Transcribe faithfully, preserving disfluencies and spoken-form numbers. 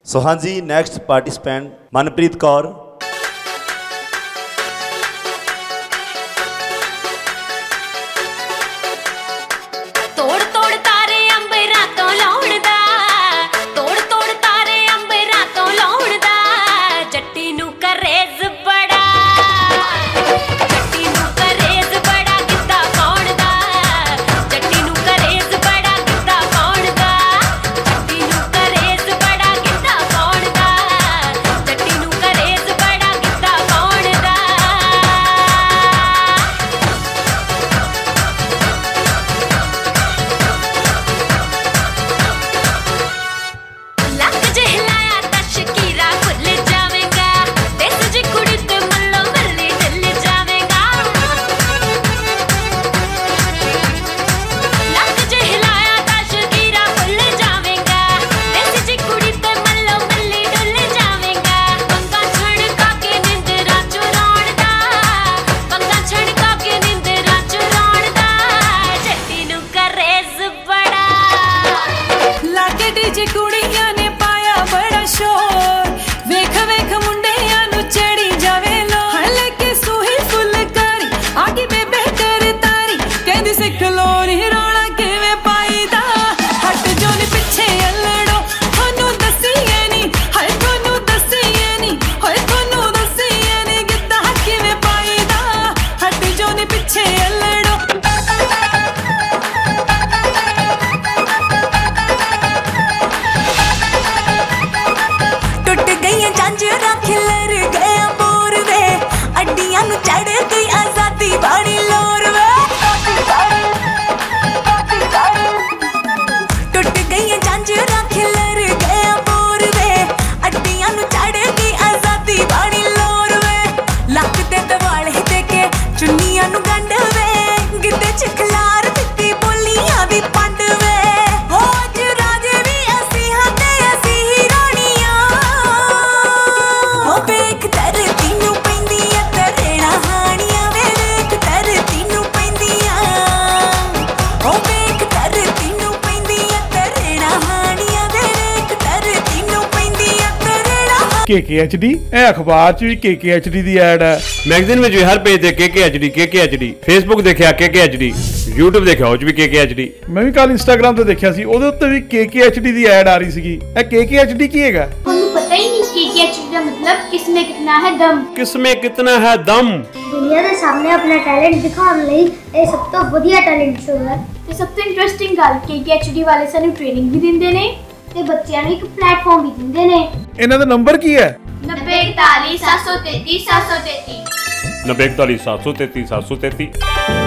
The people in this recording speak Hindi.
सो हाँ जी, नेक्स्ट पार्टिसिपेंट मनप्रीत कौर। तोड़ तोड़ तारे अंबरा तो लौड़दा, तोड़ तोड़ तारे अंबरा तो लौड़दा, जट्टी नू करेज बड़ा, जट्टी नू करेज बड़ा किद्दा कौन दा, जट्टी नू करेज बड़ा किद्दा कौन दा, जट्टी नू करेज बड़ा किद्दा कौन दा, जट्टी नू करेज बड़ा किद्दा कौन दा। लक जहलाया तशकीरा खुल जावेगा, देस जी कुड़ी ते मल्लो मल्ली दिल जावेगा। लक जहलाया तशकीरा खुल जावेगा, देस जी कुड़ी ते मल्लो मल्ली डुल जावेगा। पंगा छड़का के निंदरा चुराण दा, पंगा छड़का के निंदरा चुराण दा, जट्टी नू करेज बड़ा। लागे डीजे कुड़ियां ने पाया बड़ा शोर, वेख वेख मुंडियां नु चढ़ी जावे लो, हले के सूही फुलकारी आगे बेबे कर तारी, कहंदी सिख लो नी रोला किवें पाईदा, हट जो नी पिछे अल्लड़ो थानू दसीए नी, हाय थानू दसीए नी, हाय थानू दसीए नी, गिद्दा किवें पाईदा, हट जो नी पिछे अल्लड़ो। टुट गई झांझरा खिलर गया बोर वे, अड्डियां नु चढ़ गई आजादी बाड़ी लोर वे। टुट गई झांझरा खिलर गया बोर वे, अड्डियां नु चढ़ गई आजादी बाड़ी लोर वे। लक ते दवाले दे के चुन्नियां नु गंढ वे, गिद्दे च खलार दित्ती बोलियां दी पंड वे। हो अज राजे भी असी हां ते असी ही राणियां, हो वेख धरती नू पैंदियां तरेड़ा हाणियां वे, वेख धरती नू पैंदियां, हो वेख धरती नू पैंदियां तरेड़ा हाणियां वे, वेख धरती नू पैंदियां तरेड़ा। के के एच डी ਇਹ ਅਖਬਾਰ ਚ ਵੀ ਕੇ ਕੇ ਐਚ ਡੀ ਦੀ ਐਡ ਹੈ, ਮੈਗਜ਼ੀਨ ਵਿੱਚ ਵੀ ਹਰ ਪੇਜ ਤੇ K K H D K K H D, Facebook ਦੇਖਿਆ K K H D, YouTube ਦੇਖਿਆ ਉਹ ਚ ਵੀ ਕੇ ਕੇ ਐਚ ਡੀ। ਮੈਂ ਵੀ ਕੱਲ ਇੰਸਟਾਗ੍ਰਾਮ ਤੇ ਦੇਖਿਆ ਸੀ, ਉਹਦੇ ਉੱਤੇ ਵੀ ਕੇ ਕੇ ਐਚ ਡੀ ਦੀ ਐਡ ਆ ਰਹੀ ਸੀਗੀ। ਇਹ ਕੇ ਕੇ ਐਚ ਡੀ ਕੀ ਹੈਗਾ? ਤੁਹਾਨੂੰ ਪਤਾ ਹੀ ਨਹੀਂ ਕਿ ਕੀ ਐਚ ਡੀ ਦਾ ਮਤਲਬ ਕਿਸਮੇ ਕਿਤਨਾ ਹੈ ਦਮ। किसमें कितना है दम। ਦੁਨੀਆ ਦੇ ਸਾਹਮਣੇ ਆਪਣਾ ਟੈਲੈਂਟ ਦਿਖਾਉਣ ਲਈ ਇਹ ਸਭ ਤੋਂ ਵਧੀਆ ਟੈਲੈਂਟ ਸ਼ੋਅ ਹੈ। ਤੇ ਸਭ ਤੋਂ ਇੰਟਰਸਟਿੰਗ ਗੱਲ ਕੇ ਕੀ ਐਚ ਡੀ ਵਾਲੇ ਸਾਨੂੰ ਟ੍ਰੇਨਿੰਗ ਵੀ ਦਿੰਦੇ ਨੇ ਤੇ ਬੱਚਿਆਂ ਨੂੰ ਇੱਕ ਪਲੇਟਫਾਰਮ ਵੀ ਦਿੰਦੇ ਨੇ। ਇਹਨਾਂ ਦਾ ਨੰਬਰ ਕੀ ਹੈ? नब्बे इकतालीस सात सौ तैतीस सात सौ तैतीस। नब्बे इकतालीस सात सौ तैतीस सात सौ तैतीस।